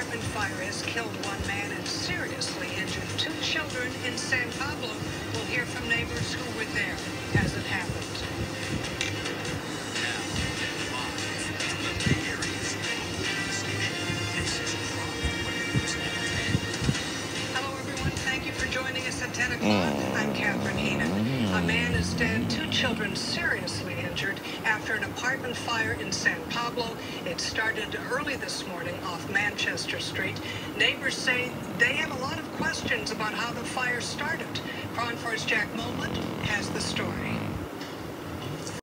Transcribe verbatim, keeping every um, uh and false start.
apartment fire has killed one man and seriously injured two children in San Pablo. We'll hear from neighbors who were there as it happened. Hello, everyone. Thank you for joining us at ten o'clock. I'm KRON. A man is dead, two children seriously injured after an apartment fire in San Pablo. It started early this morning off Manchester Street. Neighbors say they have a lot of questions about how the fire started. KRON four's Jack Moblett has the story.